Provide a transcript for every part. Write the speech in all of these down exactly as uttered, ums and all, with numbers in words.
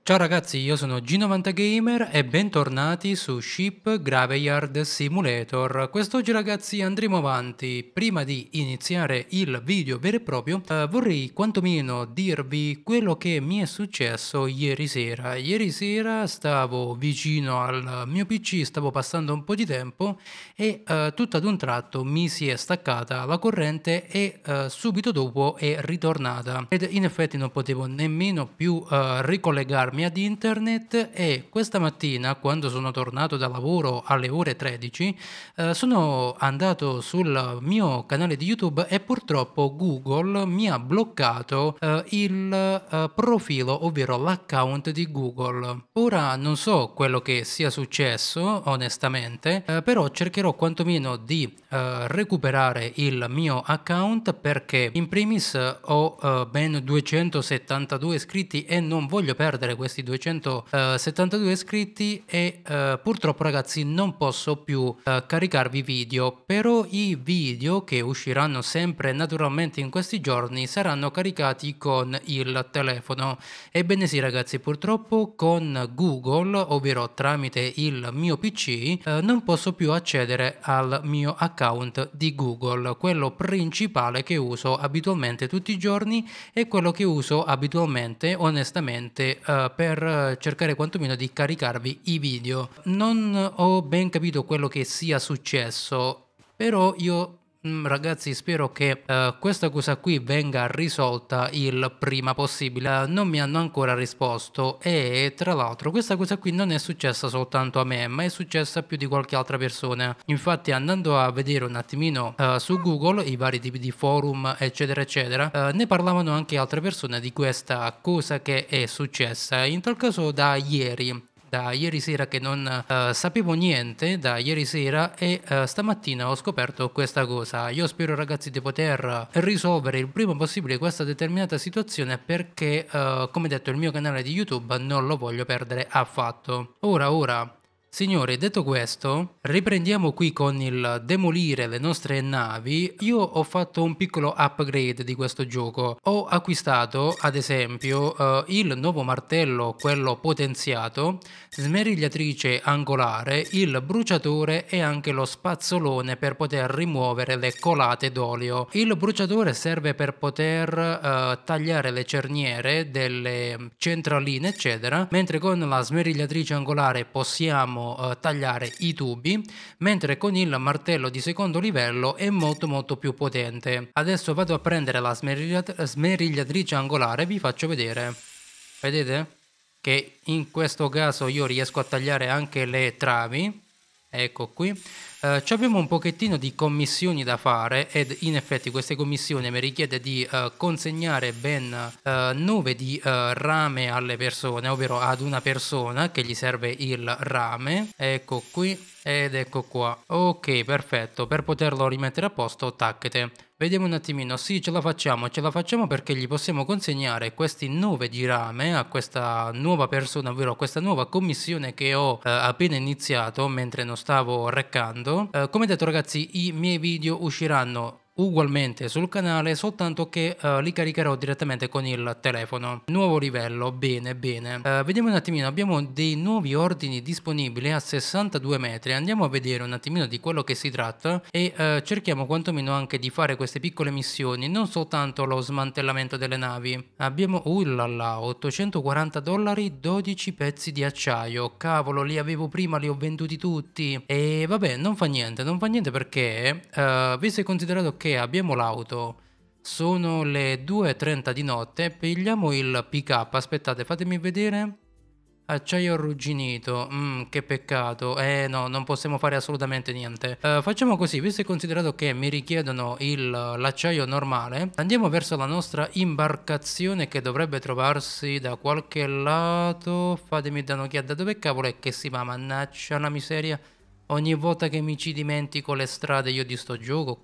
Ciao ragazzi, io sono G novanta Gamer e bentornati su Ship Graveyard Simulator. Quest'oggi ragazzi andremo avanti. Prima di iniziare il video vero e proprio, eh, vorrei quantomeno dirvi quello che mi è successo ieri sera. Ieri sera stavo vicino al mio P C, stavo passando un po' di tempo e eh, tutto ad un tratto mi si è staccata la corrente e eh, subito dopo è ritornata. Ed in effetti non potevo nemmeno più eh, ricollegarmi ad internet e questa mattina quando sono tornato da lavoro alle ore tredici eh, sono andato sul mio canale di YouTube e purtroppo Google mi ha bloccato eh, il eh, profilo, ovvero l'account di Google. Ora non so quello che sia successo onestamente, eh, però cercherò quantomeno di eh, recuperare il mio account perché in primis ho eh, ben duecentosettantadue iscritti e non voglio perdere questi duecentosettantadue iscritti e eh, purtroppo ragazzi non posso più eh, caricarvi video, però i video che usciranno sempre naturalmente in questi giorni saranno caricati con il telefono. Ebbene sì ragazzi, purtroppo con Google, ovvero tramite il mio P C, eh, non posso più accedere al mio account di Google, quello principale che uso abitualmente tutti i giorni e quello che uso abitualmente onestamente eh, per cercare quantomeno di caricarvi i video. Non ho ben capito quello che sia successo, però io mm, ragazzi spero che eh, questa cosa qui venga risolta il prima possibile. Eh, non mi hanno ancora risposto e tra l'altro questa cosa qui non è successa soltanto a me, ma è successa a più di qualche altra persona. Infatti andando a vedere un attimino eh, su Google i vari tipi di forum eccetera eccetera, eh, ne parlavano anche altre persone di questa cosa che è successa. In tal caso da ieri da ieri sera che non eh, sapevo niente da ieri sera e eh, stamattina ho scoperto questa cosa. Io spero ragazzi di poter risolvere il prima possibile questa determinata situazione perché eh, come detto il mio canale di YouTube non lo voglio perdere affatto. Ora ora signori, detto questo, riprendiamo qui con il demolire le nostre navi. Io ho fatto un piccolo upgrade di questo gioco. Ho acquistato, ad esempio, eh, il nuovo martello, quello potenziato, smerigliatrice angolare, il bruciatore e anche lo spazzolone per poter rimuovere le colate d'olio. Il bruciatore serve per poter eh, tagliare le cerniere delle centraline, eccetera, mentre con la smerigliatrice angolare possiamo Uh, tagliare i tubi, mentre con il martello di secondo livello è molto molto più potente. Adesso vado a prendere la smerigliat- smerigliatrice angolare, vi faccio vedere. Vedete che in questo caso io riesco a tagliare anche le travi. Ecco qui. Uh, abbiamo un pochettino di commissioni da fare ed in effetti queste commissioni mi richiede di uh, consegnare ben uh, nove di uh, rame alle persone, ovvero ad una persona che gli serve il rame. Ecco qui ed ecco qua. Ok, perfetto. Per poterlo rimettere a posto, tacchete. Vediamo un attimino, sì ce la facciamo, ce la facciamo perché gli possiamo consegnare questi nove di rame a questa nuova persona, ovvero a questa nuova commissione che ho eh, appena iniziato mentre non stavo reccando. Eh, come detto ragazzi, i miei video usciranno ugualmente sul canale, soltanto che uh, li caricherò direttamente con il telefono. Nuovo livello, bene bene. Uh, vediamo un attimino, abbiamo dei nuovi ordini disponibili a sessantadue metri. Andiamo a vedere un attimino di quello che si tratta e uh, cerchiamo quantomeno anche di fare queste piccole missioni, non soltanto lo smantellamento delle navi. Abbiamo, ullala, ottocentoquaranta dollari, dodici pezzi di acciaio. Cavolo, li avevo prima, li ho venduti tutti. E vabbè, non fa niente, non fa niente perché, uh, visto e considerato che abbiamo l'auto, sono le due e trenta di notte, pigliamo il pick up, aspettate fatemi vedere, acciaio arrugginito, mm, che peccato, eh no non possiamo fare assolutamente niente. Uh, facciamo così, visto e considerato che mi richiedono l'acciaio normale, andiamo verso la nostra imbarcazione che dovrebbe trovarsi da qualche lato, fatemi dare un'occhiata, dove cavolo è che si va, mannaggia la miseria. Ogni volta che mi ci dimentico le strade io di sto gioco qui.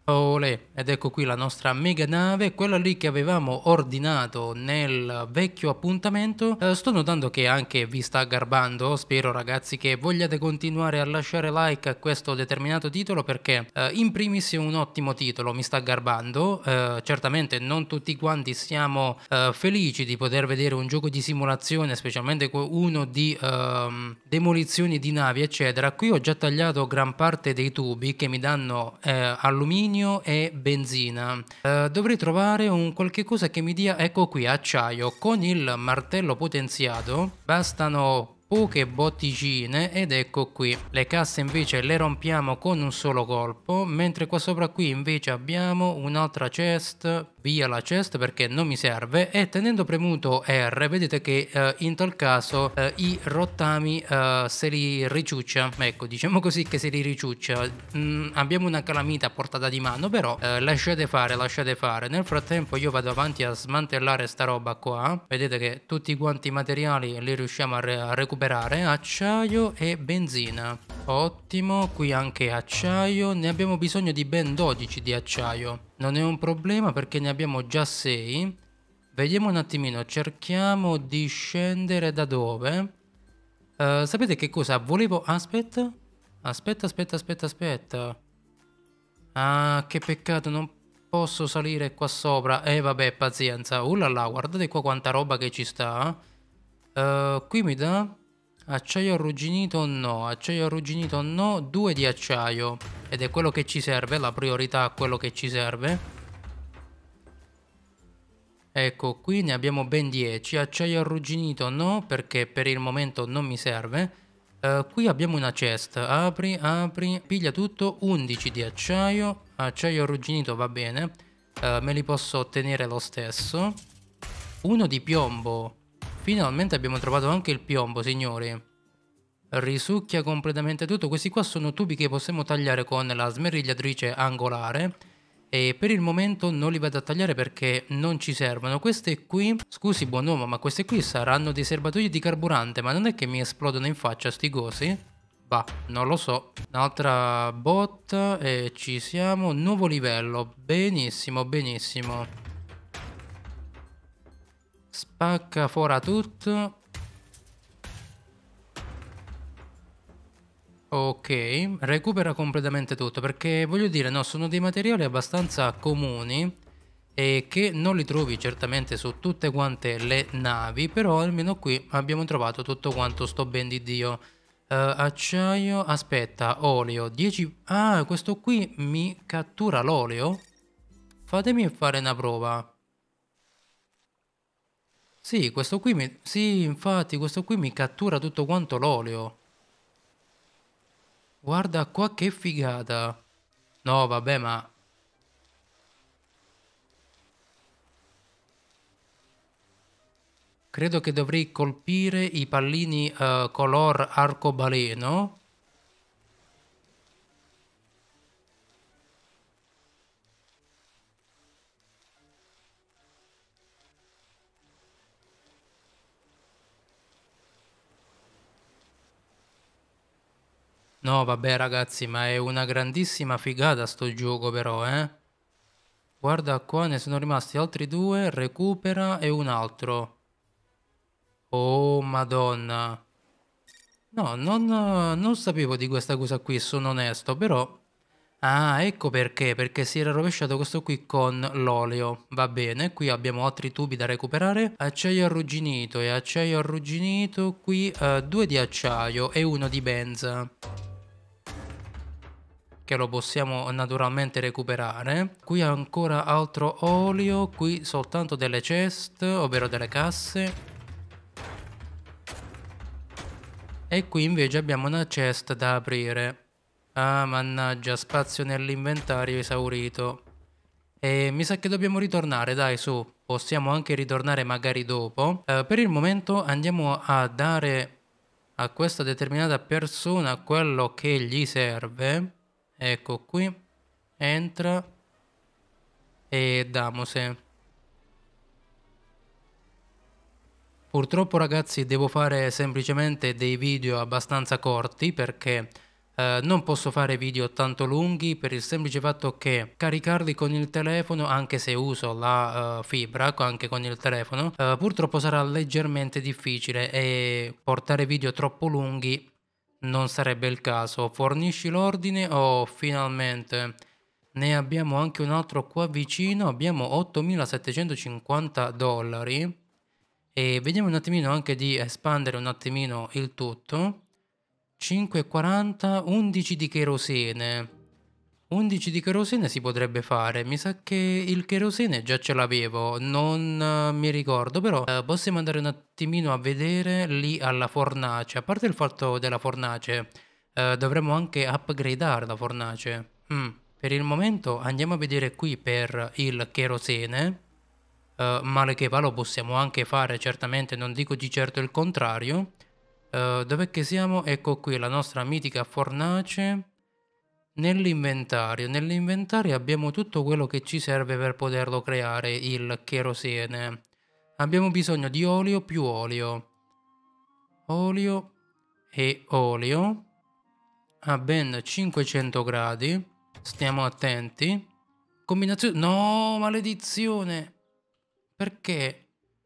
Olè, ed ecco qui la nostra mega nave, quella lì che avevamo ordinato nel vecchio appuntamento. Eh, sto notando che anche vi sta garbando, spero ragazzi che vogliate continuare a lasciare like a questo determinato titolo perché eh, in primis è un ottimo titolo, mi sta garbando. Eh, certamente non tutti quanti siamo eh, felici di poter vedere un gioco di simulazione, specialmente uno di ehm, demolizioni di navi eccetera. Qui ho già tagliato gran parte dei tubi che mi danno eh, alluminio e benzina. Eh, dovrei trovare un qualche cosa che mi dia, ecco qui, acciaio. Con il martello potenziato bastano poche botticine ed ecco qui. Le casse invece le rompiamo con un solo colpo, mentre qua sopra qui invece abbiamo un'altra chest. Via la chest perché non mi serve, e tenendo premuto R vedete che eh, in tal caso eh, i rottami eh, se li riciuccia, ecco, diciamo così che se li riciuccia. Mm, abbiamo una calamita a portata di mano, però eh, lasciate fare, lasciate fare. Nel frattempo io vado avanti a smantellare sta roba qua. Vedete che tutti quanti i materiali li riusciamo a, re a recuperare. Acciaio e benzina, ottimo. Qui anche acciaio, ne abbiamo bisogno di ben dodici di acciaio. Non è un problema perché ne abbiamo già sei. Vediamo un attimino, cerchiamo di scendere da dove? Uh, sapete che cosa? Volevo... Aspetta. Aspetta, aspetta, aspetta, aspetta. Ah, che peccato, non posso salire qua sopra. Eh vabbè, pazienza. Uh là là, guardate qua quanta roba che ci sta. Uh, qui mi dà... Acciaio arrugginito no, acciaio arrugginito no, due di acciaio. Ed è quello che ci serve, la priorità, quello che ci serve. Ecco, qui ne abbiamo ben dieci. Acciaio arrugginito no, perché per il momento non mi serve. Uh, qui abbiamo una chest. Apri, apri, piglia tutto. undici di acciaio. Acciaio arrugginito va bene. Uh, me li posso ottenere lo stesso. Uno di piombo. Finalmente abbiamo trovato anche il piombo, signori. Risucchia completamente tutto. Questi qua sono tubi che possiamo tagliare con la smerigliatrice angolare. E per il momento non li vado a tagliare perché non ci servono. Queste qui, scusi buon uomo, ma queste qui saranno dei serbatoi di carburante. Ma non è che mi esplodono in faccia sti cosi? Bah, non lo so. Un'altra botta e ci siamo. Nuovo livello. Benissimo, benissimo. Spacca fuori tutto. Ok, recupera completamente tutto perché voglio dire, no, sono dei materiali abbastanza comuni e che non li trovi certamente su tutte quante le navi, però almeno qui abbiamo trovato tutto quanto sto ben di Dio. Uh, acciaio, aspetta, olio, dieci... Ah, questo qui mi cattura l'olio? Fatemi fare una prova. Sì, questo qui mi... Sì, infatti, questo qui mi cattura tutto quanto l'olio. Guarda qua che figata. No, vabbè, ma... Credo che dovrei colpire i pallini uh, color arcobaleno. No, vabbè ragazzi, ma è una grandissima figata sto gioco però, eh. Guarda qua, ne sono rimasti altri due, recupera e un altro. Oh, madonna. No, non, non sapevo di questa cosa qui, sono onesto, però... Ah, ecco perché, perché si era rovesciato questo qui con l'olio. Va bene, qui abbiamo altri tubi da recuperare. Acciaio arrugginito e acciaio arrugginito. Qui uh, due di acciaio e uno di benza, che lo possiamo naturalmente recuperare. Qui ancora altro olio, qui soltanto delle chest, ovvero delle casse. E qui invece abbiamo una chest da aprire. Ah, mannaggia, spazio nell'inventario esaurito. E mi sa che dobbiamo ritornare, dai, su. Possiamo anche ritornare magari dopo. Eh, per il momento andiamo a dare a questa determinata persona quello che gli serve. Ecco qui. Entra. E damose. Purtroppo ragazzi devo fare semplicemente dei video abbastanza corti perché Uh, non posso fare video tanto lunghi per il semplice fatto che caricarli con il telefono, anche se uso la uh, fibra anche con il telefono, uh, purtroppo sarà leggermente difficile e portare video troppo lunghi non sarebbe il caso. Fornisci l'ordine o oh, finalmente ne abbiamo anche un altro qua vicino, abbiamo ottomilasettecentocinquanta dollari e vediamo un attimino anche di espandere un attimino il tutto. cinque e quaranta, undici di kerosene. undici di kerosene si potrebbe fare. Mi sa che il kerosene già ce l'avevo, non uh, mi ricordo, però uh, possiamo andare un attimino a vedere lì alla fornace. A parte il fatto della fornace, uh, dovremmo anche upgradare la fornace. Mm. Per il momento andiamo a vedere qui per il kerosene. Uh, male che va lo possiamo anche fare, certamente, non dico di certo il contrario. Uh, dov'è che siamo? Ecco qui la nostra mitica fornace. Nell'inventario, nell'inventario abbiamo tutto quello che ci serve per poterlo creare, il kerosene. Abbiamo bisogno di olio più olio. Olio e olio a ben cinquecento gradi. Stiamo attenti. Combinazione... No, maledizione! Perché?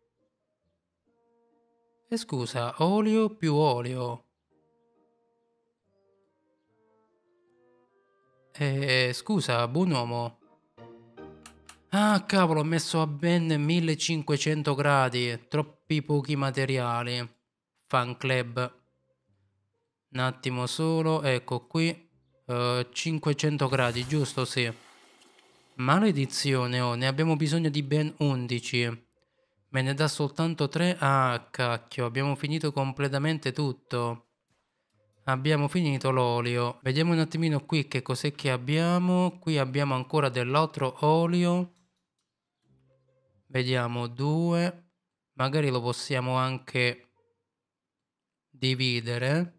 E scusa, olio più olio. Eh, scusa, buon uomo. Ah, cavolo, ho messo a ben millecinquecento gradi. Troppi pochi materiali. Fan club. Un attimo solo, ecco qui. Uh, cinquecento gradi, giusto? Sì. Maledizione, oh, ne abbiamo bisogno di ben undici. Me ne dà soltanto tre. Ah, cacchio, abbiamo finito completamente tutto. Abbiamo finito l'olio. Vediamo un attimino qui che cos'è che abbiamo. Qui abbiamo ancora dell'altro olio. Vediamo due. Magari lo possiamo anche dividere.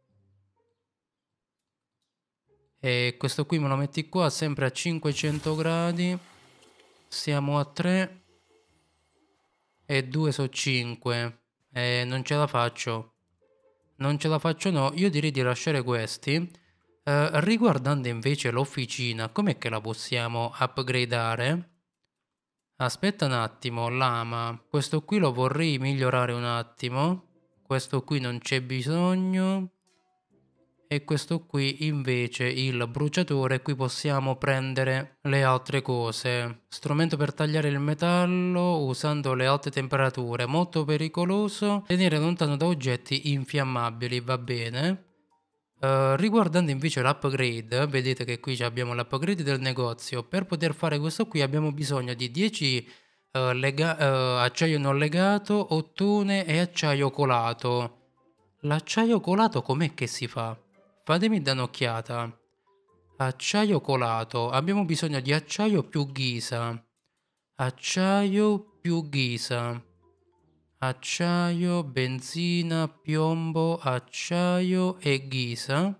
E questo qui me lo metti qua, sempre a cinquecento gradi. Siamo a tre. E due su cinque. E non ce la faccio. Non ce la faccio, no. Io direi di lasciare questi. Uh, riguardando invece l'officina, com'è che la possiamo upgradare? Aspetta un attimo, lama. Questo qui lo vorrei migliorare un attimo. Questo qui non c'è bisogno. E questo qui invece il bruciatore. Qui possiamo prendere le altre cose. Strumento per tagliare il metallo usando le alte temperature. Molto pericoloso. Tenere lontano da oggetti infiammabili, va bene. Uh, riguardando invece l'upgrade, vedete che qui abbiamo l'upgrade del negozio. Per poter fare questo qui abbiamo bisogno di dieci uh, lega uh, acciaio non legato, ottone e acciaio colato. L'acciaio colato com'è che si fa? Fatemi da un'occhiata. Acciaio colato. Abbiamo bisogno di acciaio più ghisa. Acciaio più ghisa. Acciaio, benzina, piombo, acciaio e ghisa.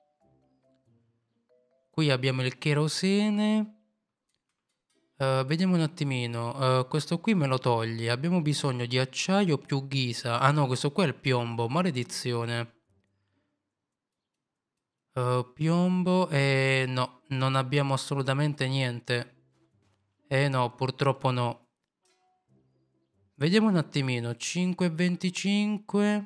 Qui abbiamo il kerosene. Uh, vediamo un attimino. Uh, questo qui me lo togli. Abbiamo bisogno di acciaio più ghisa. Ah no, questo qua è il piombo. Maledizione. Uh, piombo e no, non abbiamo assolutamente niente. Eh no, purtroppo no. Vediamo un attimino. cinque e venticinque.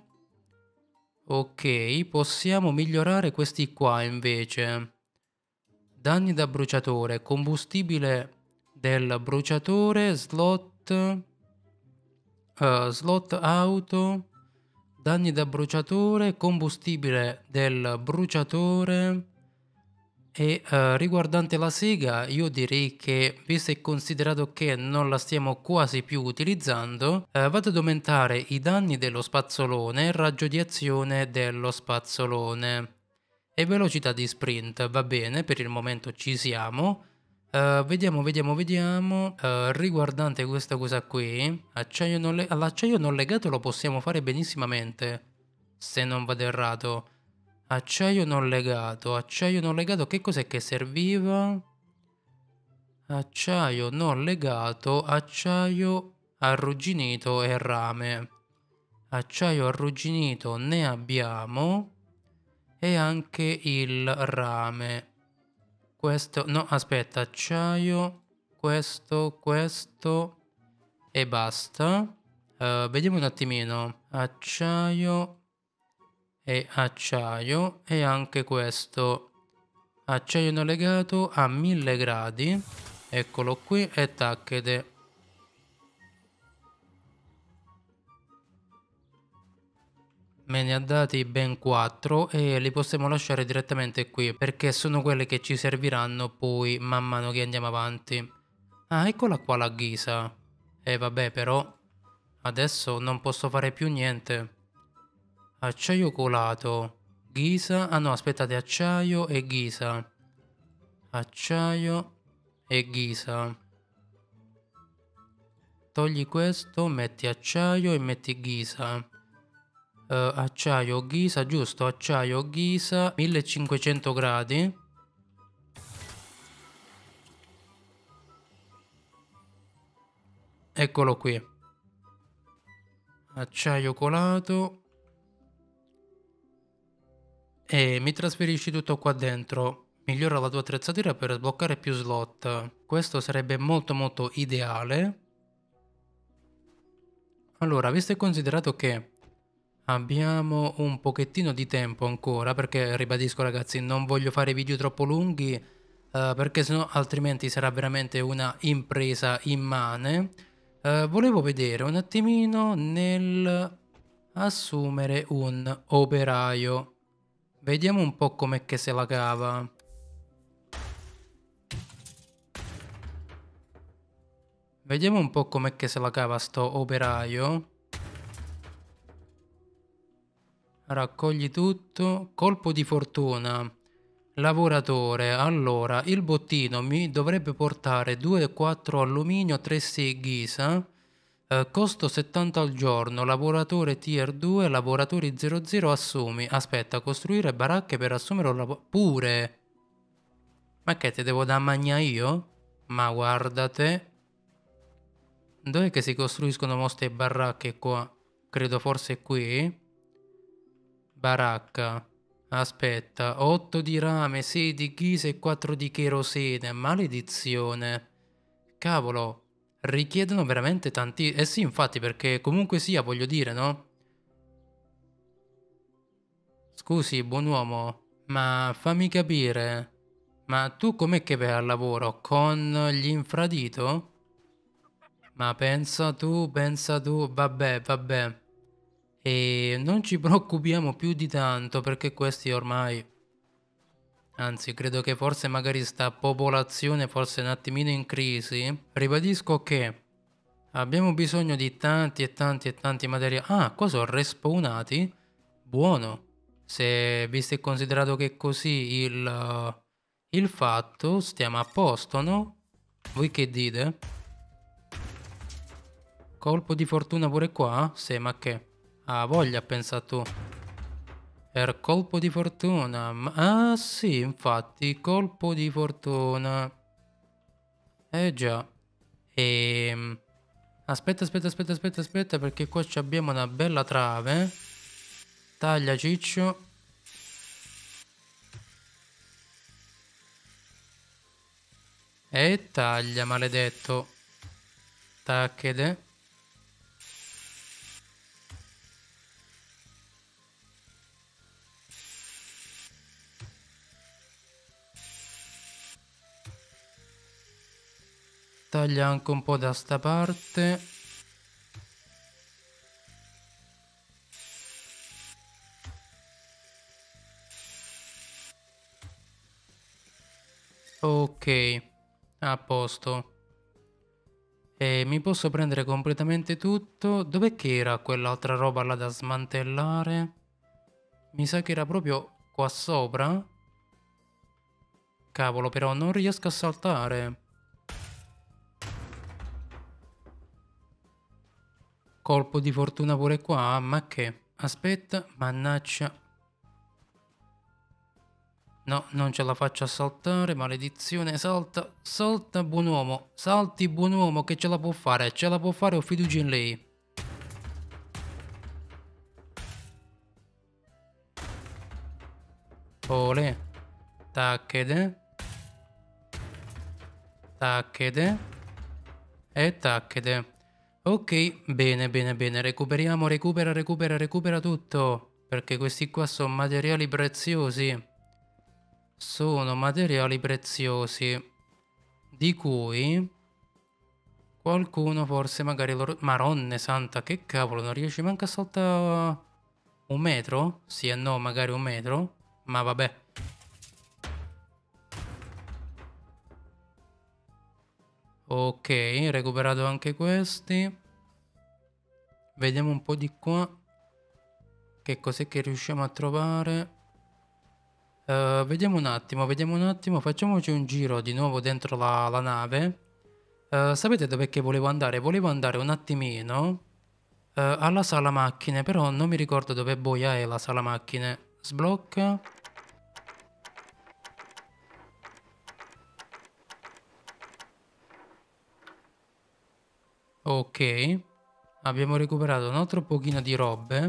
Ok, possiamo migliorare questi qua invece. Danni da bruciatore, combustibile del bruciatore, slot, uh, slot auto, danni da bruciatore, combustibile del bruciatore e uh, riguardante la sega io direi che, visto e considerato che non la stiamo quasi più utilizzando, uh, vado ad aumentare i danni dello spazzolone e il raggio di azione dello spazzolone. E velocità di sprint, va bene, per il momento ci siamo. Uh, vediamo, vediamo, vediamo. Uh, riguardante questa cosa qui, acciaio non le- all'acciaio non legato lo possiamo fare benissimamente, se non vado errato. Acciaio non legato, acciaio non legato, che cos'è che serviva? Acciaio non legato, acciaio arrugginito e rame. Acciaio arrugginito ne abbiamo. e anche il rame. Questo, no, aspetta, acciaio, questo, questo e basta. Uh, vediamo un attimino. Acciaio e acciaio e anche questo. Acciaio non legato a mille gradi. Eccolo qui e tacchete. Me ne ha dati ben quattro e li possiamo lasciare direttamente qui perché sono quelle che ci serviranno poi man mano che andiamo avanti. Ah, eccola qua la ghisa. E vabbè, però adesso non posso fare più niente. Acciaio colato. Ghisa. Ah no, aspettate, acciaio e ghisa. Acciaio e ghisa. Togli questo, metti acciaio e metti ghisa. Uh, acciaio ghisa, giusto? Acciaio ghisa, millecinquecento gradi. Eccolo qui. Acciaio colato. E mi trasferisci tutto qua dentro. Migliora la tua attrezzatura per sbloccare più slot. Questo sarebbe molto molto ideale. Allora, visto e considerato che abbiamo un pochettino di tempo ancora, perché ribadisco ragazzi, non voglio fare video troppo lunghi, eh, perché sennò altrimenti sarà veramente una impresa immane. Eh, volevo vedere un attimino nel assumere un operaio. Vediamo un po' com'è che se la cava. Vediamo un po' com'è che se la cava sto operaio. Raccogli tutto. Colpo di fortuna. Lavoratore. Allora, il bottino mi dovrebbe portare due quattro alluminio, tre sei ghisa. Eh, costo settanta al giorno. Lavoratore tier due, lavoratori zero zero assumi. Aspetta, costruire baracche per assumere un lavoro. Pure. Ma che te devo da magna io? Ma guardate. Dov'è che si costruiscono moste baracche qua? Credo forse qui. Baracca. Aspetta, otto di rame, sei di ghisa e quattro di cherosene. Maledizione. Cavolo, richiedono veramente tanti... Eh sì, infatti, perché comunque sia, voglio dire, no? Scusi, buon uomo, ma fammi capire. Ma tu com'è che vai al lavoro? Con gli infradito? Ma pensa tu, pensa tu, vabbè, vabbè. E non ci preoccupiamo più di tanto perché questi ormai... Anzi, credo che forse magari sta popolazione forse un attimino in crisi. Ribadisco che abbiamo bisogno di tanti e tanti e tanti materiali. Ah, qua sono respawnati? Buono. Se visto e considerato che così il, il fatto, stiamo a posto, no? Voi che dite? Colpo di fortuna pure qua? Sì, ma che? Ah, voglia, pensa tu. Per colpo di fortuna. Ah, sì, infatti, colpo di fortuna. Eh già. Ehm... Aspetta, aspetta, aspetta, aspetta, aspetta, perché qua abbiamo una bella trave. Taglia, ciccio. E taglia, maledetto. Tacchede. Taglia anche un po' da sta parte. Ok, a posto. E mi posso prendere completamente tutto. Dov'è che era quell'altra roba là da smantellare? Mi sa che era proprio qua sopra. Cavolo, però non riesco a saltare. Colpo di fortuna pure qua, ma che? Aspetta, mannaggia. No, non ce la faccio a saltare, maledizione, salta, salta buon uomo, salti buon uomo che ce la può fare, ce la può fare, ho fiducia in lei. Ole. Tacchede. Tacchede. E tacchede. Ok, bene, bene, bene. Recuperiamo, recupera, recupera, recupera tutto. Perché questi qua sono materiali preziosi. Sono materiali preziosi. Di cui qualcuno forse magari loro... Maronne santa, che cavolo, non riesci manco a saltare un metro? Sì e no, magari un metro. Ma vabbè. Ok, recuperato anche questi. Vediamo un po' di qua. Che cos'è che riusciamo a trovare? Uh, vediamo un attimo, vediamo un attimo. Facciamoci un giro di nuovo dentro la, la nave. Uh, sapete dov'è che volevo andare? Volevo andare un attimino uh, alla sala macchine, però non mi ricordo dove boia è la sala macchine. Sblocca. Ok. Abbiamo recuperato un altro pochino di robe.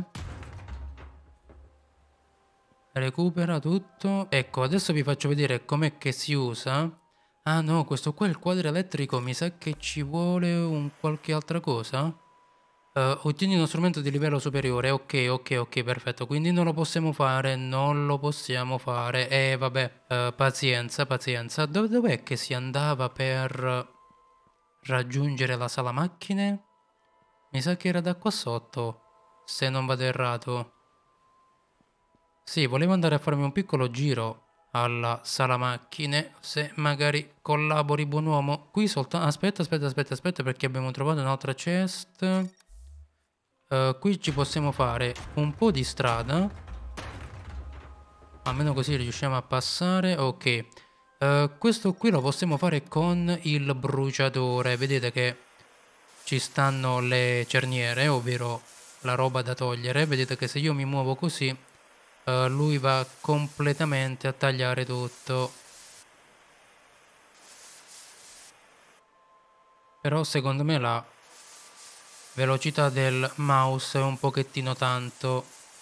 Recupera tutto. Ecco, adesso vi faccio vedere com'è che si usa. Ah no, questo qua è il quadro elettrico. Mi sa che ci vuole un qualche altra cosa. Uh, ottieni uno strumento di livello superiore. Ok, ok, ok, perfetto. Quindi non lo possiamo fare. Non lo possiamo fare. Eh, vabbè. Uh, pazienza, pazienza. Dov- dov'è che si andava per raggiungere la sala macchine? Mi sa che era da qua sotto. Se non vado errato. Sì, volevo andare a farmi un piccolo giro alla sala macchine, se magari collabori buon uomo. Qui soltanto... Aspetta, aspetta, aspetta, aspetta, perché abbiamo trovato un'altra chest. Uh, qui ci possiamo fare un po' di strada. Almeno così riusciamo a passare. Ok. Uh, questo qui lo possiamo fare con il bruciatore. Vedete che ci stanno le cerniere, ovvero la roba da togliere. Vedete che se io mi muovo così... Uh, lui va completamente a tagliare tutto. Però secondo me la velocità del mouse è un pochettino tanto.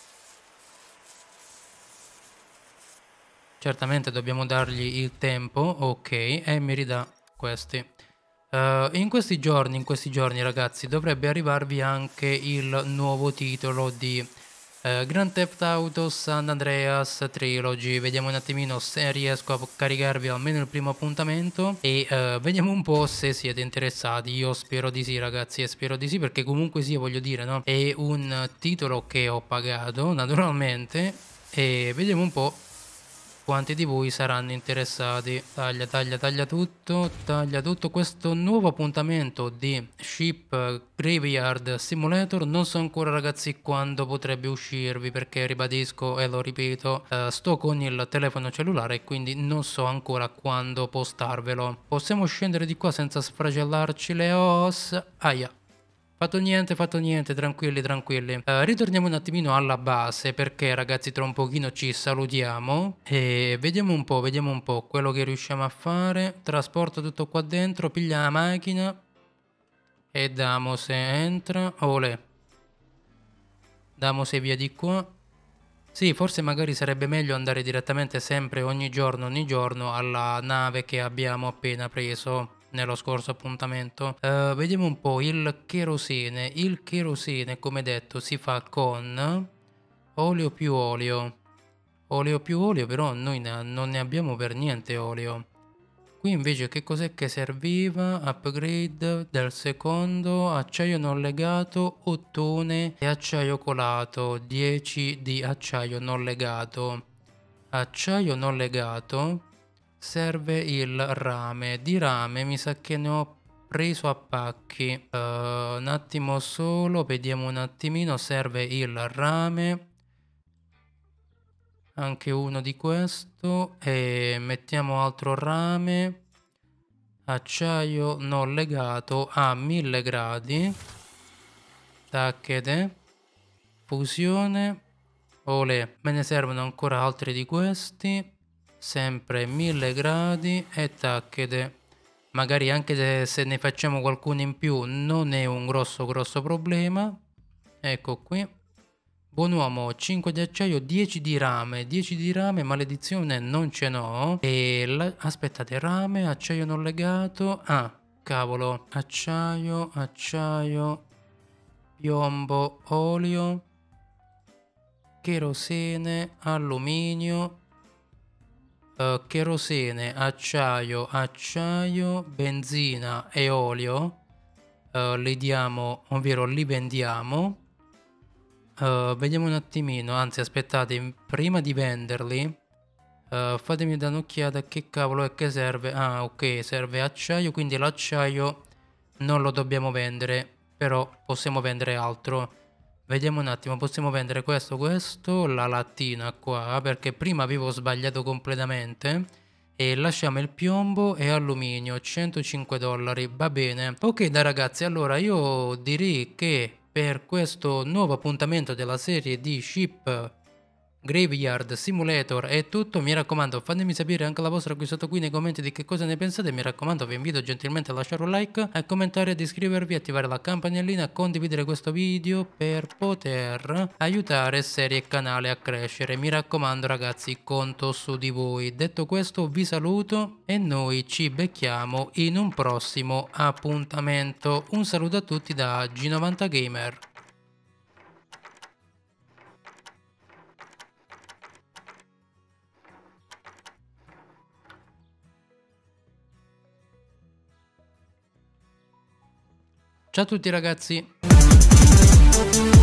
Certamente dobbiamo dargli il tempo. Ok, e mi ridà questi. Uh, in questi giorni, in questi giorni ragazzi, dovrebbe arrivarvi anche il nuovo titolo di Uh, Grand Theft Auto San Andreas Trilogy. Vediamo un attimino se riesco a caricarvi almeno il primo appuntamento e uh, vediamo un po' se siete interessati. Io spero di sì ragazzi, e spero di sì perché comunque sì, voglio dire, no? È un titolo che ho pagato naturalmente e vediamo un po' quanti di voi saranno interessati. Taglia, taglia, taglia tutto, taglia tutto. Questo nuovo appuntamento di Ship Graveyard Simulator non so ancora ragazzi quando potrebbe uscirvi, perché ribadisco e lo ripeto, eh, sto con il telefono cellulare e quindi non so ancora quando postarvelo. Possiamo scendere di qua senza sfracellarci le os. Aia. Fatto niente, fatto niente, tranquilli, tranquilli. Uh, ritorniamo un attimino alla base perché ragazzi tra un pochino ci salutiamo e vediamo un po', vediamo un po' quello che riusciamo a fare. Trasporta tutto qua dentro, piglia la macchina e damo se entra. Olè. Damo se via di qua. Sì, forse magari sarebbe meglio andare direttamente sempre ogni giorno, ogni giorno alla nave che abbiamo appena preso nello scorso appuntamento. Uh, vediamo un po' il cherosene. Il cherosene, come detto, si fa con olio più olio. Olio più olio, però noi ne- non ne abbiamo per niente olio. Qui invece che cos'è che serviva? Upgrade del secondo, acciaio non legato, ottone e acciaio colato. dieci di acciaio non legato. Acciaio non legato. Serve il rame. Di rame mi sa che ne ho preso a pacchi. Uh, un attimo solo, vediamo un attimino. Serve il rame. Anche uno di questo. E mettiamo altro rame. Acciaio non legato a mille gradi. Tacchete. Fusione. Olè. Me ne servono ancora altri di questi. Sempre mille gradi e tacchete. Magari anche se, se ne facciamo qualcuno in più non è un grosso grosso problema. Ecco qui. Buon uomo, cinque di acciaio, dieci di rame, dieci di rame, maledizione non ce n'ho. E la... aspettate, rame, acciaio non legato. Ah, cavolo, acciaio, acciaio, piombo, olio, cherosene, alluminio, uh, cherosene, acciaio, acciaio, benzina e olio. Uh, li diamo, ovvero li vendiamo. Uh, vediamo un attimino, anzi aspettate, prima di venderli uh, fatemi dare un'occhiata a che cavolo è che serve. Ah, ok, serve acciaio, quindi l'acciaio non lo dobbiamo vendere, però possiamo vendere altro. Vediamo un attimo, possiamo vendere questo, questo, la lattina qua, perché prima avevo sbagliato completamente. E lasciamo il piombo e alluminio, centocinque dollari, va bene. Ok dai ragazzi, allora io direi che per questo nuovo appuntamento della serie di Ship Graveyard Simulator è tutto. Mi raccomando, fatemi sapere anche la vostra qui sotto qui nei commenti di che cosa ne pensate. Mi raccomando, vi invito gentilmente a lasciare un like, a commentare, ad iscrivervi, attivare la campanellina, a condividere questo video per poter aiutare serie e canale a crescere. Mi raccomando ragazzi, conto su di voi. Detto questo vi saluto e noi ci becchiamo in un prossimo appuntamento. Un saluto a tutti da G novanta Gamer. Ciao a tutti ragazzi.